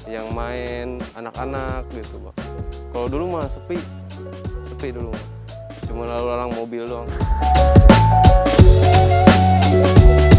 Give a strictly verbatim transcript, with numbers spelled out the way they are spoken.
yang main anak-anak gitu Bang. Kalau dulu mah sepi, sepi dulu mah. Cuma lalu lalang mobil doang.